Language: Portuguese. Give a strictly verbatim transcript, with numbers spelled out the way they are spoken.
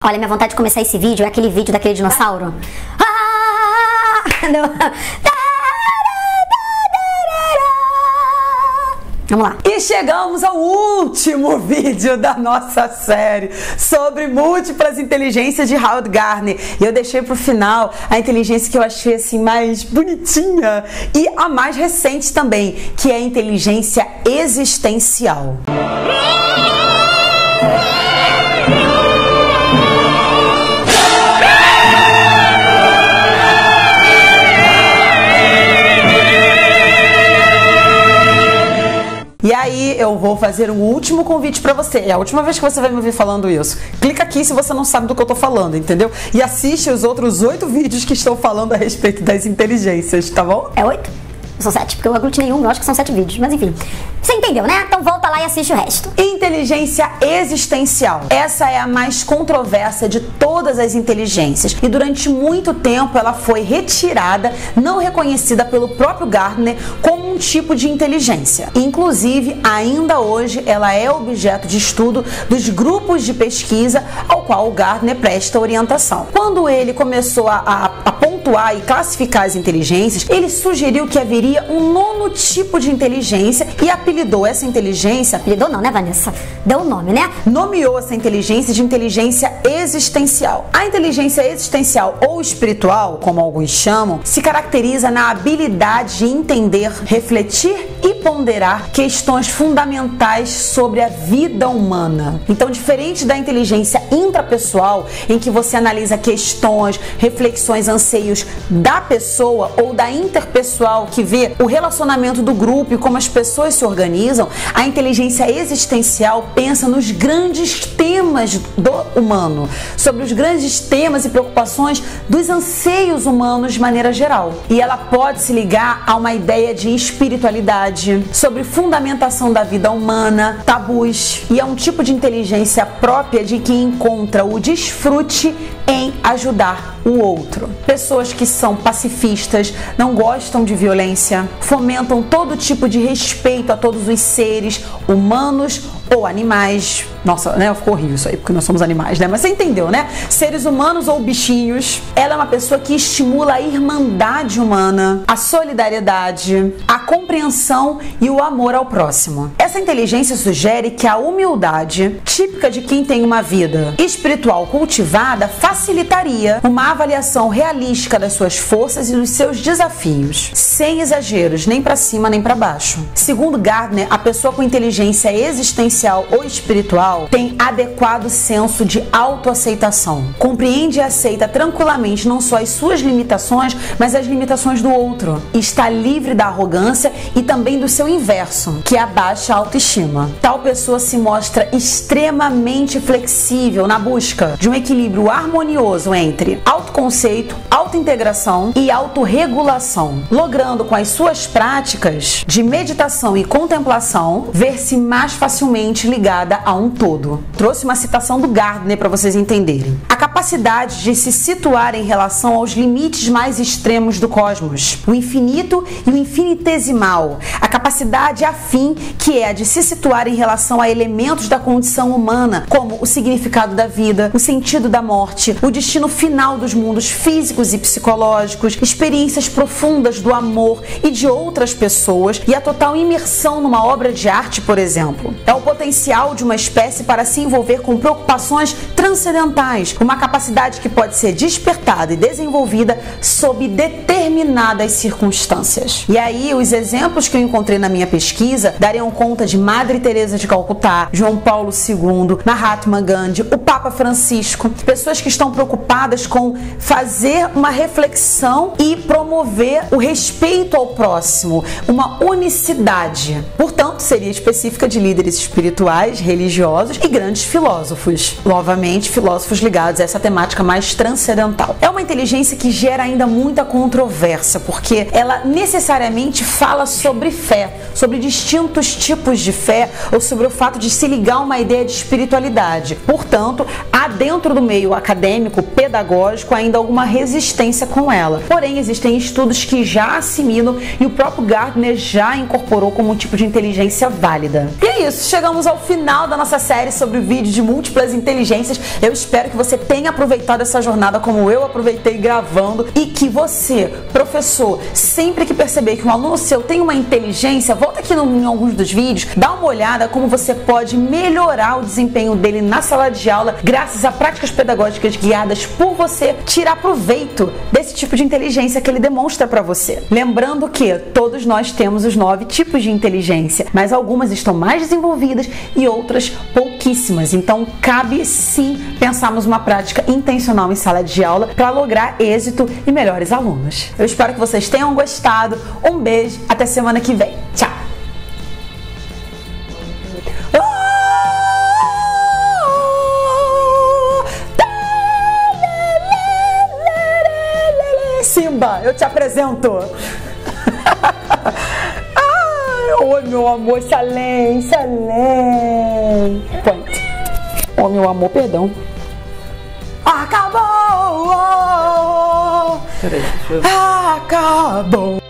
Olha, minha vontade de começar esse vídeo é aquele vídeo daquele dinossauro. Ah! Vamos lá. E chegamos ao último vídeo da nossa série sobre múltiplas inteligências de Howard Gardner. E eu deixei pro final a inteligência que eu achei assim mais bonitinha e a mais recente também, que é a inteligência existencial. E aí eu vou fazer um último convite pra você. É a última vez que você vai me ouvir falando isso. Clica aqui se você não sabe do que eu tô falando, entendeu? E assiste os outros oito vídeos que estão falando a respeito das inteligências, tá bom? É oito? São sete, porque eu aglutinei um, eu acho que são sete vídeos, mas enfim. Você entendeu, né? Então volta lá e assiste o resto. Inteligência existencial. Essa é a mais controversa de todas as inteligências. E durante muito tempo ela foi retirada, não reconhecida pelo próprio Gardner como um tipo de inteligência. Inclusive, ainda hoje, ela é objeto de estudo dos grupos de pesquisa ao qual o Gardner presta orientação. Quando ele começou a, a, a pontuar e classificar as inteligências, ele sugeriu que haveria um nono tipo de inteligência e apelidou essa inteligência... Apelidou não, né, Vanessa? Deu o nome, né? Nomeou essa inteligência de inteligência existencial. A inteligência existencial ou espiritual, como alguns chamam, se caracteriza na habilidade de entender, refletir e ponderar questões fundamentais sobre a vida humana. Então, diferente da inteligência intrapessoal, em que você analisa questões, reflexões, anseios da pessoa, ou da interpessoal, que vê o relacionamento do grupo e como as pessoas se organizam, a inteligência existencial pensa nos grandes temas do humano, sobre os grandes temas e preocupações dos anseios humanos de maneira geral. E ela pode se ligar a uma ideia de espiritualidade, sobre fundamentação da vida humana, tabus, e é um tipo de inteligência própria de quem encontra o desfrute em ajudar o outro. Pessoas que são pacifistas, não gostam de violência, fomentam todo tipo de respeito a todos os seres, humanos ou animais. Nossa, né? Ficou horrível isso aí, porque nós somos animais, né? Mas você entendeu, né? Seres humanos ou bichinhos. Ela é uma pessoa que estimula a irmandade humana, a solidariedade, a compreensão e o amor ao próximo. Essa inteligência sugere que a humildade, típica de quem tem uma vida espiritual cultivada, facilitaria uma avaliação realística das suas forças e dos seus desafios, sem exageros, nem para cima nem para baixo. Segundo Gardner, a pessoa com inteligência existencial ou espiritual tem adequado senso de autoaceitação. Compreende e aceita tranquilamente não só as suas limitações, mas as limitações do outro. Está livre da arrogância e também do seu inverso, que é a baixa autoestima. Tal pessoa se mostra extremamente flexível na busca de um equilíbrio harmonioso entre autoconceito, autointegração e autorregulação, logrando com as suas práticas de meditação e contemplação ver-se mais facilmente ligada a um todo. Trouxe uma citação do Gardner para vocês entenderem. A capacidade de se situar em relação aos limites mais extremos do cosmos, o infinito e o infinitesimal. A capacidade afim, que é a de se situar em relação a elementos da condição humana, como o significado da vida, o sentido da morte, o destino final dos mundos físicos e psicológicos, experiências profundas do amor e de outras pessoas e a total imersão numa obra de arte, por exemplo. É o potencial de uma espécie para se envolver com preocupações transcendentais, uma capacidade que pode ser despertada e desenvolvida sob determinadas circunstâncias. E aí, os exemplos que eu encontrei na minha pesquisa dariam conta de Madre Teresa de Calcutá, João Paulo segundo, Mahatma Gandhi, o Papa Francisco, pessoas que estão preocupadas com fazer uma reflexão e promover o respeito ao próximo, uma unicidade. Portanto, seria específica de líderes espirituais, religiosos e grandes filósofos. Novamente, filósofos ligados a essa temática mais transcendental. É uma inteligência que gera ainda muita controvérsia, porque ela necessariamente fala sobre fé, sobre distintos tipos de fé ou sobre o fato de se ligar a uma ideia de espiritualidade. Portanto, há dentro do meio acadêmico, pedagógico, ainda alguma resistência consistência com ela. Porém, existem estudos que já assimilam e o próprio Gardner já incorporou como um tipo de inteligência válida. E é isso, chegamos ao final da nossa série sobre o vídeo de múltiplas inteligências. Eu espero que você tenha aproveitado essa jornada como eu aproveitei gravando e que você, professor, sempre que perceber que um aluno seu tem uma inteligência, volta aqui no, em alguns dos vídeos, dá uma olhada como você pode melhorar o desempenho dele na sala de aula graças a práticas pedagógicas guiadas por você, tirar proveito desse tipo de inteligência que ele demonstra para você. Lembrando que todos nós temos os nove tipos de inteligência, mas algumas estão mais desenvolvidas e outras pouquíssimas. Então, cabe sim pensarmos uma prática intencional em sala de aula para lograr êxito e melhores alunos. Eu espero que vocês tenham gostado. Um beijo, até semana que vem. Tchau! Simba, eu te apresento! Oi, meu amor, Salem, Salem. Point. Oh, meu amor, perdão. Acabou! Peraí, deixa eu... Acabou!